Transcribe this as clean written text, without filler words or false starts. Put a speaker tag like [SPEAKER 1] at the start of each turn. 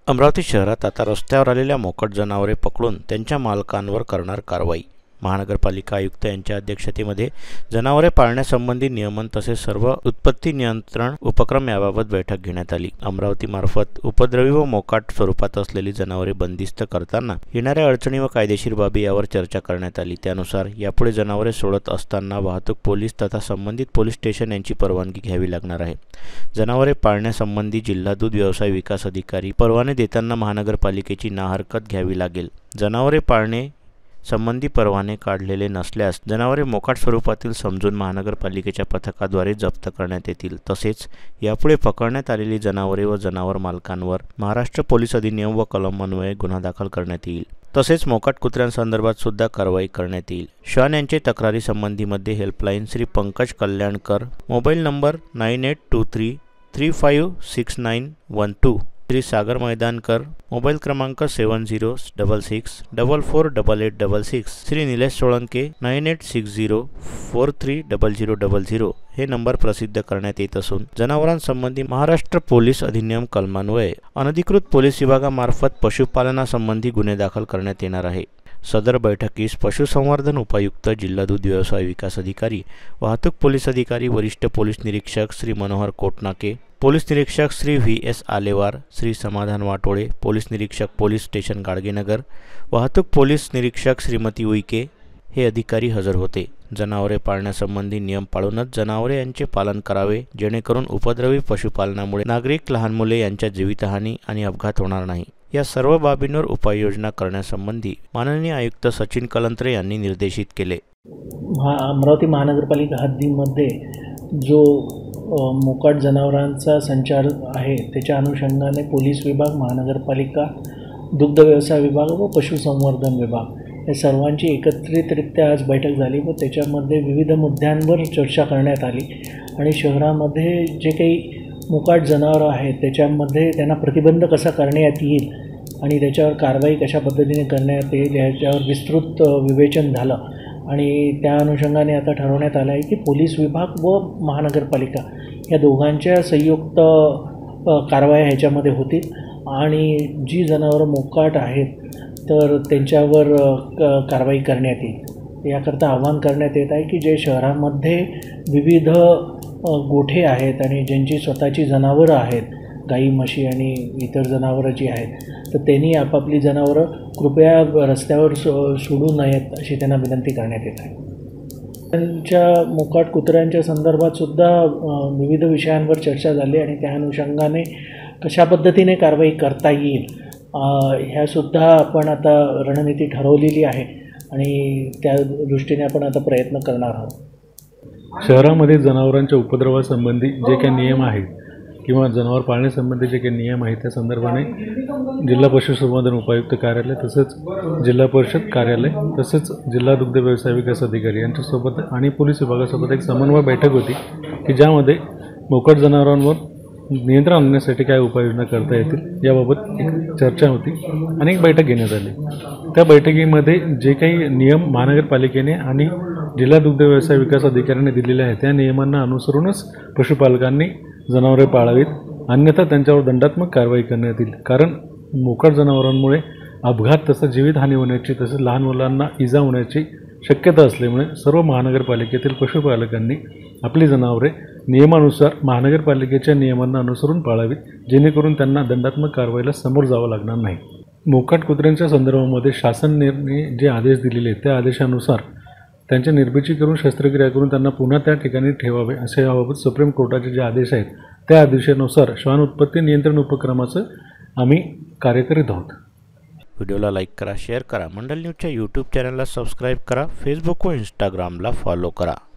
[SPEAKER 1] अमरावती शहरात आता रस्त्यावर आलेल्या मोकाट जनावरे पकडून त्यांच्या मालकांवर करणार कारवाई। महानगरपालिका आयुक्त यांच्या अध्यक्षतेमध्ये जनावरे पाळण्यासंबंधी नियमन तसेच सर्व उत्पत्ती नियंत्रण उपक्रम याबाबत बैठक घेण्यात आली। अमरावती मार्फत उपद्रवी व मोकाट स्वरूपात असलेली जनावरे बंदिस्त करताना येणाऱ्या अडचणी व कायदेशीर बाबी यावर चर्चा करण्यात आली। त्यानुसार यापुढे जनावरे सोडत असताना वाहतूक पोलीस तथा संबंधित पोलीस स्टेशन यांची परवानगी घ्यावी लागणार आहे। जनावरे पाळण्यासंबंधी जिल्हा दूध व्यवसाय विकास अधिकारी परवाने देताना महानगरपालिकेची नाहरकत घ्यावी लागेल। जनावरे पाळणे संबंधी परवाने काढलेले नसल्यास जनावरे मोकाट स्वरूपातील समजून महानगरपालिकेच्या पथकाद्वारे जप्त करण्यात येतील। तसेच यापुढे पकडण्यात आलेली जनावरे व जनावर मालकांवर महाराष्ट्र पोलीस अधिनियम व कलमान्वये गुन्हा दाखल करण्यात येईल। तसेच मोकाट कुत्र्यांसंदर्भात सुद्धा कारवाई करण्यात येईल। श्वान यांचे तक्रारी संबंधीमध्ये helpline Shri Pankaj Kalyankar, mobile number 9823356912, Shri Sagar Maidankar, mobile क्रमांक 7066448866, श्री निलेश सोळंके 9860430000 हे नंबर प्रसिद्ध करण्यात येत असून जनावरांसंबंधी महाराष्ट्र पोलीस अधिनियम कलमान्वये अनधिकृत पोलीस विभागामार्फत पशुपालनासंबंधी गुन्हे दाखल करण्यात येणार आहे। सदर बैठकीस पशुसंवर्धन उपायुक्त, जिल्हा दूध व्यवसाय विकास अधिकारी, वाहतूक पोलीस अधिकारी, वरिष्ठ पोलीस निरीक्षक श्री मनोहर कोटनाके, पोलीस निरीक्षक श्री VS आलेवार, श्री समाधान वाटोळे, पोलीस निरीक्षक पोलीस स्टेशन गाडगेनगर, वाहतूक पोलीस निरीक्षक श्रीमती उईके हे अधिकारी हजर होते। जनावरे पाळण्यासंबंधी नियम पाळूनच जनावरे यांचे पालन करावे, जेणेकरून उपद्रवी पशुपालनामुळे नागरिक, लहान मुले यांच्या जीवितहानी आणि अपघात होणार नाही। या सर्व बाबींवर उपाययोजना करण्यासंबंधी माननीय आयुक्त सचिन कलंत्रे यांनी निर्देशित केले।
[SPEAKER 2] अमरावती महानगरपालिका हद्दीमध्ये जो मोकाट जनावरांचा संचार आहे त्याच्या अनुषंगाने पोलीस विभाग, महानगरपालिका, दुग्ध व्यवसाय विभाग व पशुसंवर्धन विभाग या सर्वांची एकत्रितरित्या आज बैठक झाली व त्याच्यामध्ये विविध मुद्द्यांवर चर्चा करण्यात आली आणि शहरामध्ये जे काही मोकाट जनावरं आहेत त्याच्यामध्ये त्यांना प्रतिबंध कसा करण्यात येईल आणि त्याच्यावर कारवाई कशा पद्धतीने करण्यात येईल याच्यावर विस्तृत विवेचन झालं आणि त्या अनुषंगाने आता ठरवण्यात आलं आहे की पोलीस विभाग व महानगरपालिका या दोघांच्या संयुक्त कारवाया ह्याच्यामध्ये होतील आणि जी जनावरं मोकाट आहेत तर त्यांच्यावर कारवाई करण्यात येईल। याकरता आवाहन करण्यात येत आहे की जे शहरामध्ये विविध गोठे आहेत आणि ज्यांची स्वतःची जनावरं आहेत, गाई, म्हशी आणि इतर जनावरं जी आहेत, तर त्यांनी आपापली जनावरं कृपया रस्त्यावर सोडू नयेत अशी त्यांना विनंती करण्यात येत आहे। त्यांच्या मोकाट कुत्र्यांच्या संदर्भात सुद्धा विविध विषयांवर चर्चा झाली आणि त्या अनुषंगाने कशा पद्धतीने कारवाई करता येईल ह्यासुद्धा आपण आता रणनीती ठरवलेली आहे आणि त्या दृष्टीने आपण आता प्रयत्न करणार आहोत।
[SPEAKER 3] शहरामध्ये जनावरांच्या उपद्रवासंबंधी जे काही नियम आहेत किंवा जनावर पाळण्यासंबंधी जे काही नियम आहेत त्या संदर्भाने जिल्हा पशुसंवर्धन उपायुक्त कार्यालय तसेच जिल्हा परिषद कार्यालय तसेच जिल्हा दुग्ध व्यवसाय विकास अधिकारी यांच्यासोबत आणि पोलीस विभागासोबत एक समन्वय बैठक होती की ज्यामध्ये मोकाट जनावरांवर नियंत्रण आणण्यासाठी काय उपाययोजना करता येतील याबाबत एक चर्चा होती आणि एक बैठक घेण्यात आली। त्या बैठकीमध्ये जे काही नियम महानगरपालिकेने आणि जिल्हा दुग्ध व्यवसाय विकास अधिकाऱ्यांनी दिलेले आहेत त्या नियमांना अनुसरूनच पशुपालकांनी जनावरे पाळावीत, अन्यथा त्यांच्यावर दंडात्मक कारवाई करण्यात येईल। कारण मोकाट जनावरांमुळे अपघात तसंच जीवितहानी होण्याची तसेच लहान मुलांना इजा होण्याची शक्यता असल्यामुळे सर्व महानगरपालिकेतील पशुपालकांनी आपली जनावरे नियमानुसार महानगरपालिकेच्या नियमांना अनुसरून पाळावीत, जेणेकरून त्यांना दंडात्मक कारवाईला समोर जावं लागणार नाही। मोकाट कुत्र्यांच्या संदर्भामध्ये शासनाने जे आदेश दिलेले आहेत त्या आदेशानुसार त्यांच्या निर्मिती करून शस्त्रक्रिया करून त्यांना पुन्हा त्या ठिकाणी ठेवावे असे याबाबत सुप्रीम कोर्टाचे जे आदेश आहेत त्या आदेशानुसार श्वान उत्पत्ती नियंत्रण उपक्रमाचं आम्ही कार्य करीत आहोत।
[SPEAKER 1] व्हिडिओला लाईक करा, शेअर करा, मंडल न्यूजच्या यूट्यूब चॅनलला सबस्क्राईब करा, फेसबुक व इंस्टाग्रामला फॉलो करा।